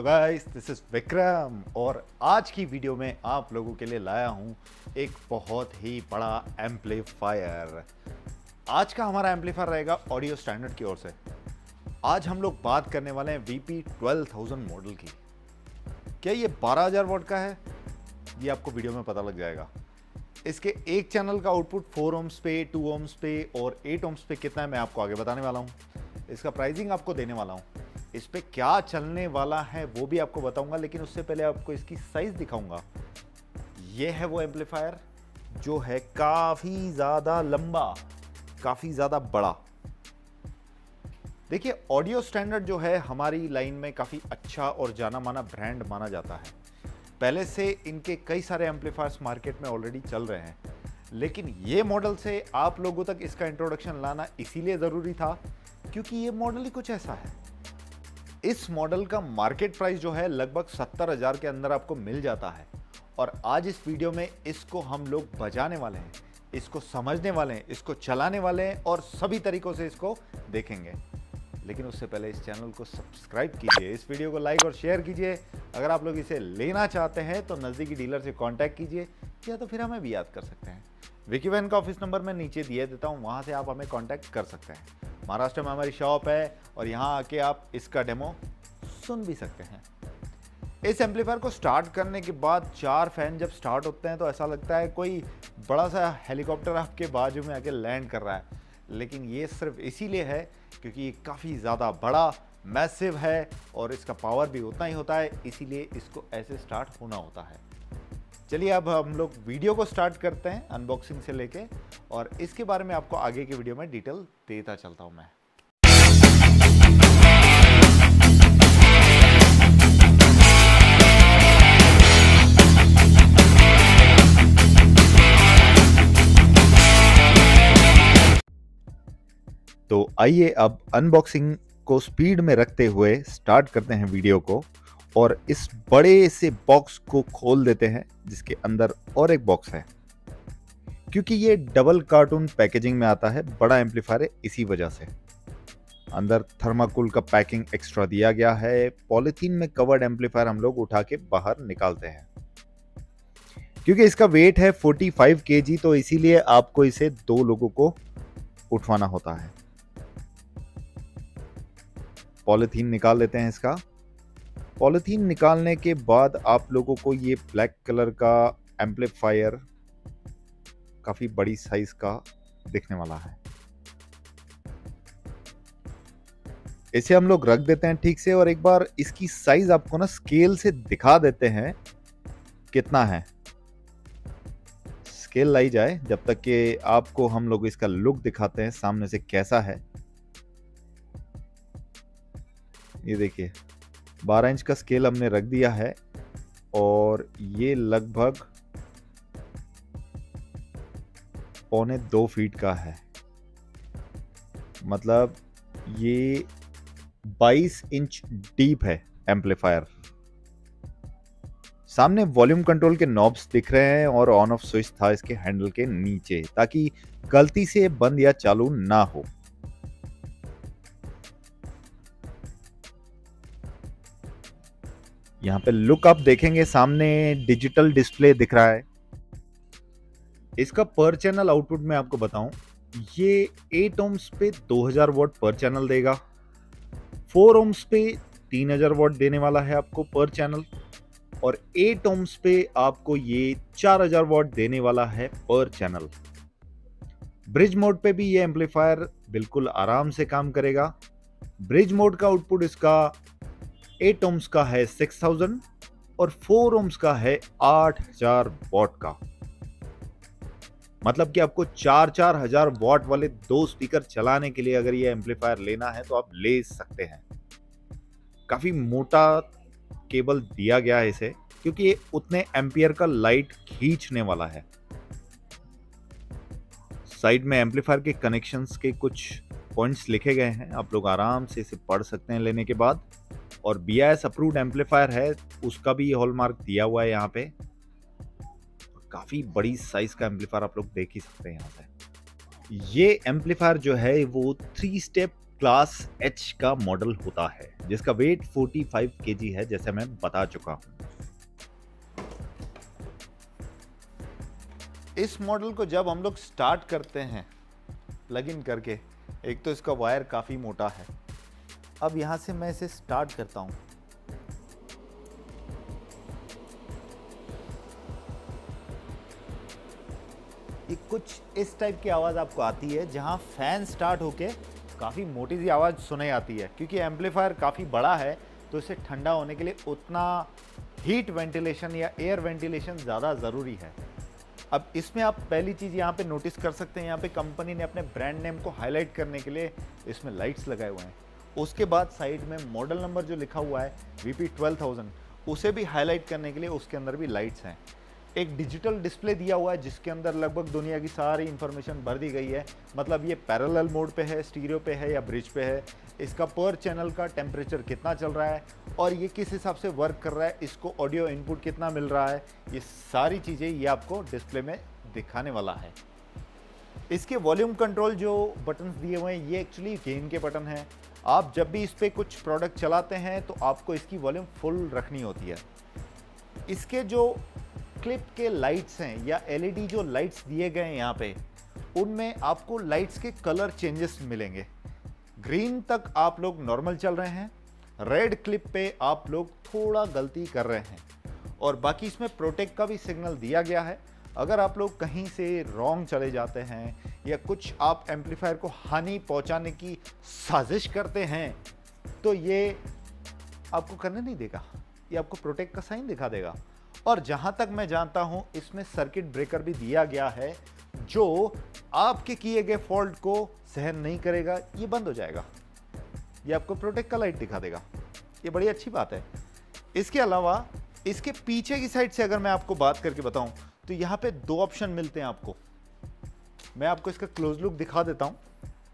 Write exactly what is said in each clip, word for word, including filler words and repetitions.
Hello guys, this is Vikram और आज की वीडियो में आप लोगों के लिए लाया हूं एक बहुत ही बड़ा एम्पलीफायर। आज का हमारा एम्पलीफायर रहेगा ऑडियो स्टैंडर्ड की ओर से। आज हम लोग बात करने वाले हैं V P twelve thousand model की। क्या ये बारह हज़ार वॉट का है? ये आपको वीडियो में पता लग जाएगा। इसके एक चैनल का आउटपुट फोर ओम्स पे, टू ओम्स पे और एट ओम्स पे कितना है मैं आपको आगे बताने वाला हूँ। इसका प्राइसिंग आपको देने वाला हूँ। इस पे क्या चलने वाला है वो भी आपको बताऊंगा, लेकिन उससे पहले आपको इसकी साइज दिखाऊंगा। ये है वो एम्पलीफायर जो है काफी ज्यादा लंबा, काफी ज्यादा बड़ा। देखिए, ऑडियो स्टैंडर्ड जो है हमारी लाइन में काफी अच्छा और जाना माना ब्रांड माना जाता है। पहले से इनके कई सारे एम्पलीफायर्स मार्केट में ऑलरेडी चल रहे हैं, लेकिन ये मॉडल से आप लोगों तक इसका इंट्रोडक्शन लाना इसीलिए ज़रूरी था क्योंकि ये मॉडल ही कुछ ऐसा है। इस मॉडल का मार्केट प्राइस जो है लगभग सत्तर हज़ार के अंदर आपको मिल जाता है और आज इस वीडियो में इसको हम लोग बजाने वाले हैं, इसको समझने वाले हैं, इसको चलाने वाले हैं और सभी तरीकों से इसको देखेंगे। लेकिन उससे पहले इस चैनल को सब्सक्राइब कीजिए, इस वीडियो को लाइक और शेयर कीजिए। अगर आप लोग इसे लेना चाहते हैं तो नज़दीकी डीलर से कांटेक्ट कीजिए या तो फिर हमें भी याद कर सकते हैं। विकी वैन का ऑफिस नंबर मैं नीचे दिए देता हूँ, वहाँ से आप हमें कांटेक्ट कर सकते हैं। महाराष्ट्र में हमारी शॉप है और यहाँ आके आप इसका डेमो सुन भी सकते हैं। इस एम्पलीफायर को स्टार्ट करने के बाद चार फैन जब स्टार्ट होते हैं तो ऐसा लगता है कोई बड़ा सा हेलीकॉप्टर आपके बाजू में आके लैंड कर रहा है, लेकिन ये सिर्फ इसीलिए है क्योंकि ये काफ़ी ज़्यादा बड़ा मैसिव है और इसका पावर भी उतना ही होता है, इसीलिए इसको ऐसे स्टार्ट होना होता है। चलिए अब हम लोग वीडियो को स्टार्ट करते हैं अनबॉक्सिंग से लेके, और इसके बारे में आपको आगे की वीडियो में डिटेल देता चलता हूँ मैं। तो आइए अब अनबॉक्सिंग को स्पीड में रखते हुए स्टार्ट करते हैं वीडियो को और इस बड़े से बॉक्स को खोल देते हैं जिसके अंदर और एक बॉक्स है। क्योंकि ये डबल कार्टून पैकेजिंग में आता है, बड़ा एम्पलीफायर है, इसी वजह से अंदर थर्माकोल का पैकिंग एक्स्ट्रा दिया गया है। पॉलिथीन में कवर्ड एम्पलीफायर हम लोग उठा के बाहर निकालते हैं। क्योंकि इसका वेट है पैंतालीस केजी, तो इसीलिए आपको इसे दो लोगों को उठवाना होता है। पॉलिथीन निकाल लेते हैं इसका। पॉलिथीन निकालने के बाद आप लोगों को ये ब्लैक कलर का एम्पलीफायर काफी बड़ी साइज का दिखने वाला है। इसे हम लोग रख देते हैं ठीक से और एक बार इसकी साइज आपको ना स्केल से दिखा देते हैं कितना है। स्केल लाई जाए जब तक कि आपको हम लोग इसका लुक दिखाते हैं सामने से कैसा है। ये देखिए, बारह इंच का स्केल हमने रख दिया है और ये लगभग पौने दो फीट का है। मतलब ये बाईस इंच डीप है एम्पलीफायर। सामने वॉल्यूम कंट्रोल के नॉब्स दिख रहे हैं और ऑन ऑफ स्विच था इसके हैंडल के नीचे, ताकि गलती से बंद या चालू ना हो। यहाँ पे लुक आप देखेंगे, सामने डिजिटल डिस्प्ले दिख रहा है। इसका पर चैनल आउटपुट मैं आपको बताऊं, ये एट ओम्स पे दो हज़ार वॉट पर चैनल देगा, फोर ओम्स पे तीन हज़ार वॉट देने वाला है आपको पर चैनल, और एट ओम्स पे आपको ये चार हज़ार वॉट देने वाला है पर चैनल। ब्रिज मोड पे भी ये एम्पलीफायर बिल्कुल आराम से काम करेगा। ब्रिज मोड का आउटपुट इसका एट ओम्स का है सिक्स थाउज़ेंड और फोर ओम्स का है आठ हज़ार वॉट का। मतलब कि आपको चार चार हजार वॉट वाले दो स्पीकर चलाने के लिए अगर ये एम्पलीफायर लेना है तो आप ले सकते हैं। काफी मोटा केबल दिया गया है इसे, क्योंकि ये उतने एम्पियर का लाइट खींचने वाला है। साइड में एम्पलीफायर के कनेक्शंस के कुछ पॉइंट्स लिखे गए हैं, आप लोग आराम से इसे पढ़ सकते हैं लेने के बाद। और B I S approved amplifier है, उसका भी हॉलमार्क दिया हुआ है यहाँ पे। काफी बड़ी साइज का एम्पलीफायर आप लोग देख ही सकते हैं यहाँ पे। ये एम्पलीफायर जो है वो थ्री स्टेप क्लास एच का मॉडल होता है जिसका वेट पैंतालीस केजी है, जैसे मैं बता चुका हूं। इस मॉडल को जब हम लोग स्टार्ट करते हैं प्लग इन करके, एक तो इसका वायर काफ़ी मोटा है। अब यहाँ से मैं इसे स्टार्ट करता हूँ। ये कुछ इस टाइप की आवाज़ आपको आती है, जहाँ फैन स्टार्ट होके काफ़ी मोटी सी आवाज़ सुनाई आती है। क्योंकि एम्पलीफायर काफ़ी बड़ा है तो इसे ठंडा होने के लिए उतना हीट वेंटिलेशन या एयर वेंटिलेशन ज़्यादा ज़रूरी है। अब इसमें आप पहली चीज़ यहाँ पे नोटिस कर सकते हैं, यहाँ पे कंपनी ने अपने ब्रांड नेम को हाईलाइट करने के लिए इसमें लाइट्स लगाए हुए हैं। उसके बाद साइड में मॉडल नंबर जो लिखा हुआ है वी पी ट्वेल्व थाउजेंड, उसे भी हाईलाइट करने के लिए उसके अंदर भी लाइट्स हैं। एक डिजिटल डिस्प्ले दिया हुआ है जिसके अंदर लगभग दुनिया की सारी इन्फॉर्मेशन भर दी गई है। मतलब ये पैरेलल मोड पे है, स्टीरियो पे है या ब्रिज पे है, इसका पर चैनल का टेम्परेचर कितना चल रहा है और ये किस हिसाब से वर्क कर रहा है, इसको ऑडियो इनपुट कितना मिल रहा है, ये सारी चीज़ें ये आपको डिस्प्ले में दिखाने वाला है। इसके वॉल्यूम कंट्रोल जो बटन्स दिए हुए हैं ये एक्चुअली गेन के बटन हैं। आप जब भी इस पर कुछ प्रोडक्ट चलाते हैं तो आपको इसकी वॉल्यूम फुल रखनी होती है। इसके जो क्लिप के लाइट्स हैं या एल ई डी जो लाइट्स दिए गए हैं यहाँ पे, उनमें आपको लाइट्स के कलर चेंजेस मिलेंगे। ग्रीन तक आप लोग नॉर्मल चल रहे हैं, रेड क्लिप पे आप लोग थोड़ा गलती कर रहे हैं, और बाकी इसमें प्रोटेक्ट का भी सिग्नल दिया गया है। अगर आप लोग कहीं से रॉन्ग चले जाते हैं या कुछ आप एम्पलीफायर को हानि पहुंचाने की साजिश करते हैं तो ये आपको करने नहीं देगा, ये आपको प्रोटेक्ट का साइन दिखा देगा। और जहां तक मैं जानता हूं इसमें सर्किट ब्रेकर भी दिया गया है जो आपके किए गए फॉल्ट को सहन नहीं करेगा, ये बंद हो जाएगा, ये आपको प्रोटेक्ट का लाइट दिखा देगा। ये बड़ी अच्छी बात है। इसके अलावा इसके पीछे की साइड से अगर मैं आपको बात करके बताऊं तो यहां पे दो ऑप्शन मिलते हैं आपको। मैं आपको इसका क्लोज लुक दिखा देता हूं।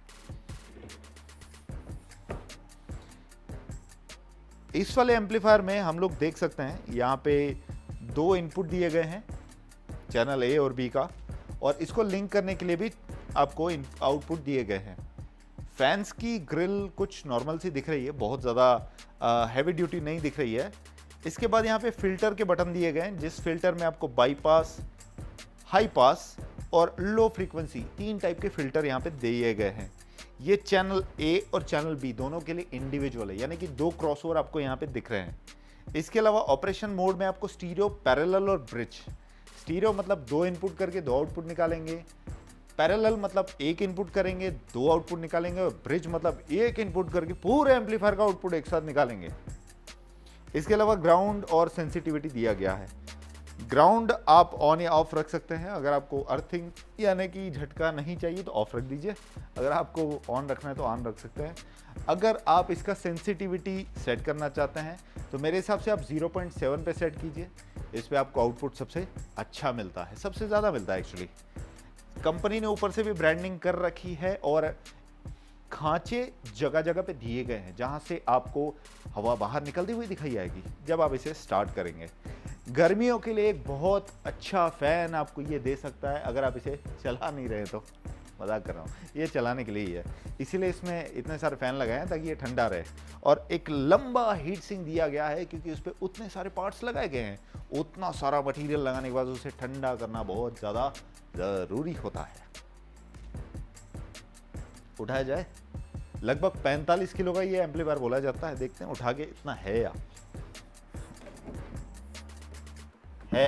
इस वाले एम्पलीफायर में हम लोग देख सकते हैं यहाँ पे दो इनपुट दिए गए हैं, चैनल ए और बी का, और इसको लिंक करने के लिए भी आपको आउटपुट दिए गए हैं। फैंस की ग्रिल कुछ नॉर्मल सी दिख रही है, बहुत ज़्यादा हैवी ड्यूटी नहीं दिख रही है। इसके बाद यहाँ पे फिल्टर के बटन दिए गए हैं, जिस फिल्टर में आपको बाईपास, हाई पास और लो फ्रीक्वेंसी तीन टाइप के फिल्टर यहाँ पे दिए गए हैं। ये चैनल ए और चैनल बी दोनों के लिए इंडिविजुअल है, यानी कि दो क्रॉसओवर आपको यहाँ पे दिख रहे हैं। इसके अलावा ऑपरेशन मोड में आपको स्टीरियो, पैरेलल और ब्रिज। स्टीरियो मतलब दो इनपुट करके दो आउटपुट निकालेंगे, पैरेलल मतलब एक इनपुट करेंगे दो आउटपुट निकालेंगे, और ब्रिज मतलब एक इनपुट करके पूरे एम्पलीफायर का आउटपुट एक साथ निकालेंगे। इसके अलावा ग्राउंड और सेंसिटिविटी दिया गया है। ग्राउंड आप ऑन या ऑफ रख सकते हैं। अगर आपको अर्थिंग यानी कि झटका नहीं चाहिए तो ऑफ रख दीजिए, अगर आपको ऑन रखना है तो ऑन रख सकते हैं। अगर आप इसका सेंसिटिविटी सेट करना चाहते हैं तो मेरे हिसाब से आप ज़ीरो पॉइंट सेवन पे सेट कीजिए। इस पे आपको आउटपुट सबसे अच्छा मिलता है, सबसे ज़्यादा मिलता है एक्चुअली। कंपनी ने ऊपर से भी ब्रांडिंग कर रखी है और खांचे जगह जगह पे दिए गए हैं जहां से आपको हवा बाहर निकलती हुई दिखाई आएगी जब आप इसे स्टार्ट करेंगे। गर्मियों के लिए एक बहुत अच्छा फ़ैन आपको ये दे सकता है, अगर आप इसे चला नहीं रहे तो। मजाक कर रहा हूँ, ये चलाने के लिए ही है, इसीलिए इसमें इतने सारे फ़ैन लगाए हैं ताकि ये ठंडा रहे। और एक लंबा हीट सिंक दिया गया है क्योंकि उस पर उतने सारे पार्ट्स लगाए गए हैं, उतना सारा मटीरियल लगाने के बाद उसे ठंडा करना बहुत ज़्यादा ज़रूरी होता है। उठाया जाए, लगभग पैंतालीस किलो का ये एम्पलीफायर बोला जाता है। देखते हैं उठा के इतना है या है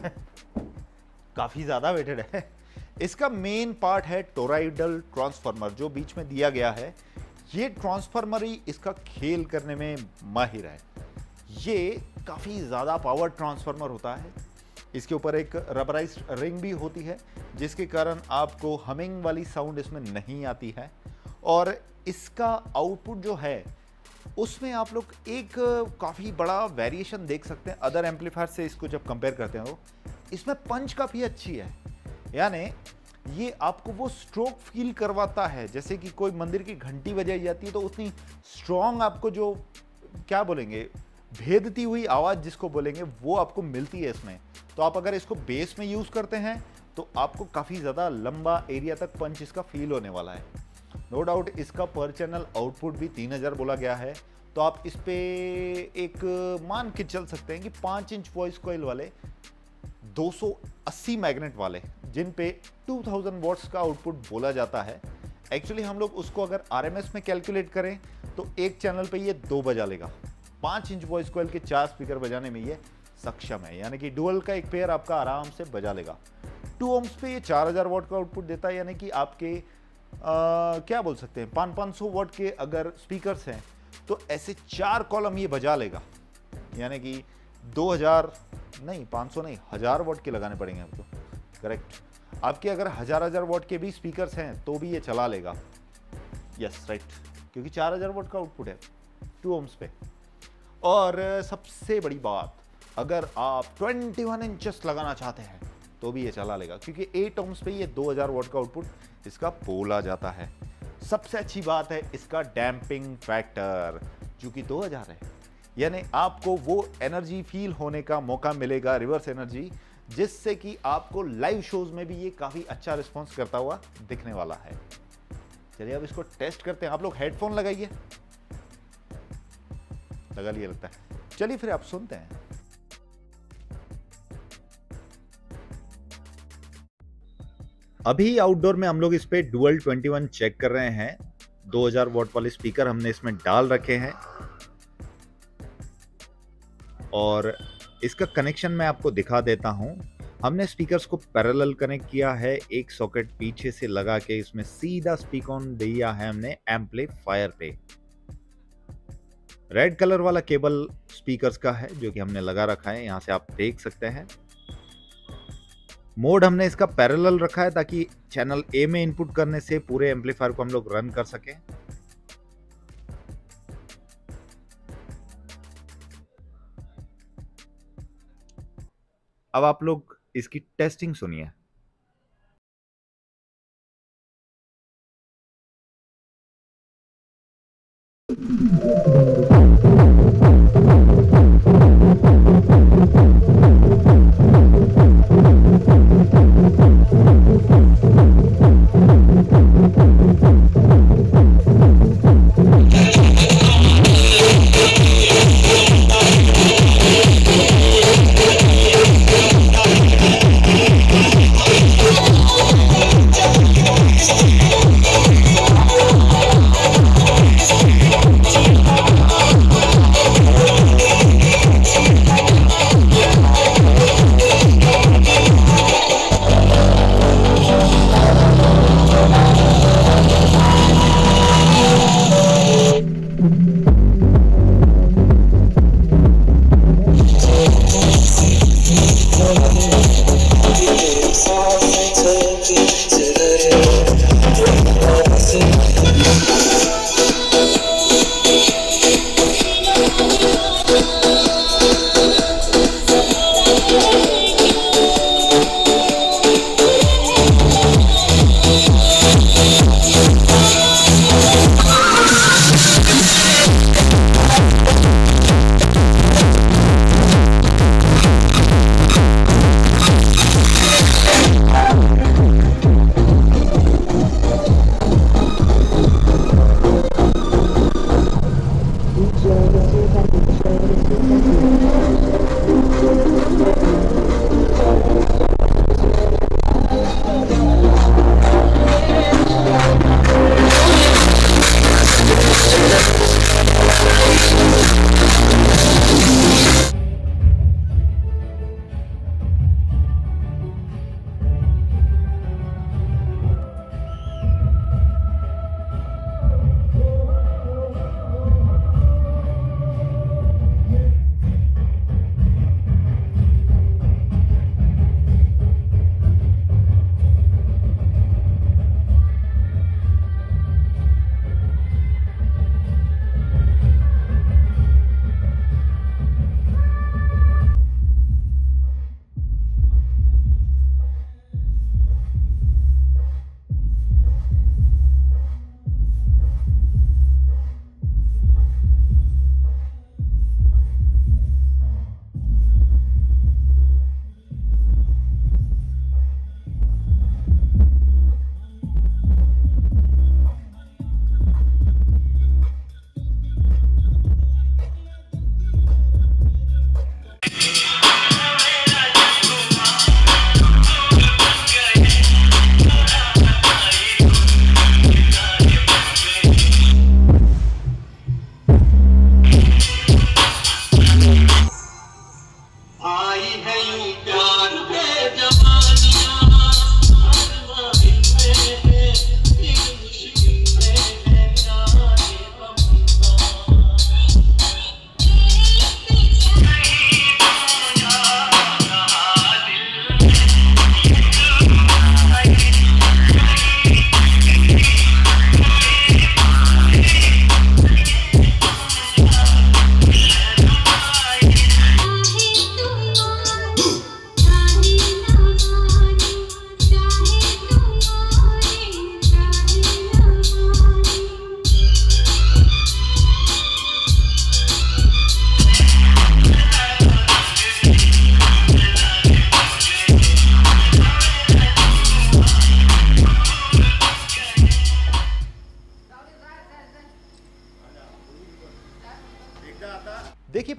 काफी ज्यादा वेटेड है। इसका मेन पार्ट है टोरॉइडल ट्रांसफार्मर जो बीच में दिया गया है। ये ट्रांसफार्मर ही इसका खेल करने में माहिर है। ये काफी ज्यादा पावर ट्रांसफार्मर होता है। इसके ऊपर एक रबराइज्ड रिंग भी होती है जिसके कारण आपको हमिंग वाली साउंड इसमें नहीं आती है। और इसका आउटपुट जो है उसमें आप लोग एक काफ़ी बड़ा वेरिएशन देख सकते हैं अदर एम्पलीफायर से। इसको जब कंपेयर करते हैं तो इसमें पंच काफ़ी अच्छी है, यानी ये आपको वो स्ट्रोक फील करवाता है जैसे कि कोई मंदिर की घंटी बजाई जाती है तो उतनी स्ट्रॉन्ग आपको जो क्या बोलेंगे भेदती हुई आवाज़ जिसको बोलेंगे वो आपको मिलती है इसमें। तो आप अगर इसको बेस में यूज़ करते हैं तो आपको काफ़ी ज़्यादा लंबा एरिया तक पंच इसका फील होने वाला है। नो डाउट इसका पर चैनल आउटपुट भी तीन हज़ार बोला गया है, तो आप इस पे एक मान के चल सकते हैं कि पाँच इंच वॉइस कॉइल वाले दो सौ अस्सी मैग्नेट वाले जिन पे दो हज़ार वॉट्स का आउटपुट बोला जाता है, एक्चुअली हम लोग उसको अगर आरएमएस में कैलकुलेट करें तो एक चैनल पे ये दो बजा लेगा। पाँच इंच वॉइस कॉइल के चार स्पीकर बजाने में ये सक्षम है, यानी कि डुअल का एक पेयर आपका आराम से बजा लेगा। टू ओम्स पे ये चार हज़ार वॉट का आउटपुट देता है, यानी कि आपके आ, क्या बोल सकते हैं पाँच पाँच सौ वॉट के अगर स्पीकर्स हैं तो ऐसे चार कॉलम ये बजा लेगा, यानी कि दो हज़ार नहीं पाँच सौ नहीं हज़ार वॉट के लगाने पड़ेंगे आपको, करेक्ट। आपके अगर हज़ार हज़ार वॉट के भी स्पीकर्स हैं तो भी ये चला लेगा, यस राइट, क्योंकि चार हज़ार वॉट का आउटपुट है टू ओम्स पे। और सबसे बड़ी बात, अगर आप इक्कीस इंचेस लगाना चाहते हैं तो भी ये चला लेगा, क्योंकि एट ओम्स पे ये दो हज़ार वॉट का आउटपुट इसका बोला जाता है। सबसे अच्छी बात है इसका डैम्पिंग फैक्टर, जो कि दो हज़ार है, यानी आपको वो एनर्जी फील होने का मौका मिलेगा, रिवर्स एनर्जी, जिससे कि आपको लाइव शोज में भी ये काफ़ी अच्छा रिस्पॉन्स करता हुआ दिखने वाला है। चलिए अब इसको टेस्ट करते हैं। आप लोग हेडफोन लगाइए, लगा लिया लगता है। चलिए फिर आप सुनते हैं। अभी आउटडोर में हम लोग इस पे डुअल इक्कीस चेक कर रहे हैं। दो हज़ार वॉट वाले स्पीकर हमने इसमें डाल रखे हैं और इसका कनेक्शन मैं आपको दिखा देता हूं। हमने स्पीकर्स को पैरेलल कनेक्ट किया है, एक सॉकेट पीछे से लगा के इसमें सीधा स्पीकर दिया है हमने एम्पलीफायर पे। रेड कलर वाला केबल स्पीकर्स का है जो कि हमने लगा रखा है, यहां से आप देख सकते हैं। मोड हमने इसका पैरेलल रखा है ताकि चैनल ए में इनपुट करने से पूरे एम्पलीफायर को हम लोग रन कर सकें। अब आप लोग इसकी टेस्टिंग सुनिए।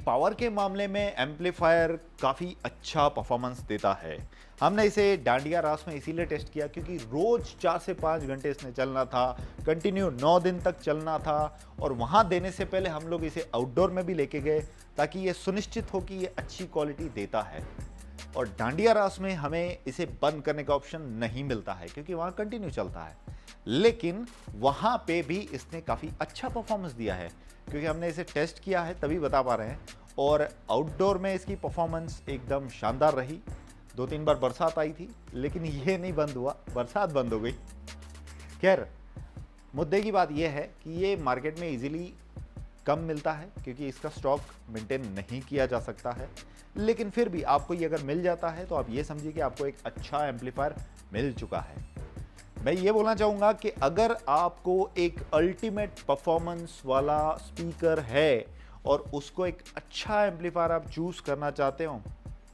पावर के मामले में एम्पलीफायर काफ़ी अच्छा परफॉर्मेंस देता है। हमने इसे डांडिया रास में इसीलिए टेस्ट किया क्योंकि रोज चार से पाँच घंटे इसने चलना था, कंटिन्यू नौ दिन तक चलना था, और वहाँ देने से पहले हम लोग इसे आउटडोर में भी लेके गए ताकि ये सुनिश्चित हो कि ये अच्छी क्वालिटी देता है। और डांडिया रास में हमें इसे बंद करने का ऑप्शन नहीं मिलता है क्योंकि वहाँ कंटिन्यू चलता है, लेकिन वहाँ पे भी इसने काफ़ी अच्छा परफॉर्मेंस दिया है क्योंकि हमने इसे टेस्ट किया है तभी बता पा रहे हैं। और आउटडोर में इसकी परफॉर्मेंस एकदम शानदार रही। दो तीन बार बरसात आई थी लेकिन ये नहीं बंद हुआ, बरसात बंद हो गई। खैर, मुद्दे की बात यह है कि ये मार्केट में इजीली कम मिलता है क्योंकि इसका स्टॉक मेंटेन नहीं किया जा सकता है, लेकिन फिर भी आपको ये अगर मिल जाता है तो आप ये समझिए कि आपको एक अच्छा एम्पलीफायर मिल चुका है। मैं ये बोलना चाहूँगा कि अगर आपको एक अल्टीमेट परफॉर्मेंस वाला स्पीकर है और उसको एक अच्छा एम्पलीफायर आप चूज करना चाहते हो,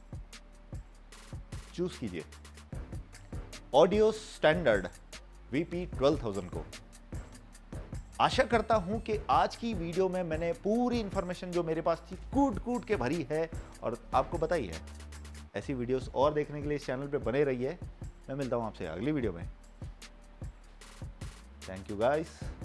चूज कीजिए audio standard V P twelve thousand को। आशा करता हूं कि आज की वीडियो में मैंने पूरी इंफॉर्मेशन जो मेरे पास थी कूट कूट के भरी है और आपको बताई है। ऐसी वीडियोस और देखने के लिए इस चैनल पे बने रहिए। मैं मिलता हूं आपसे अगली वीडियो में। Thank you guys.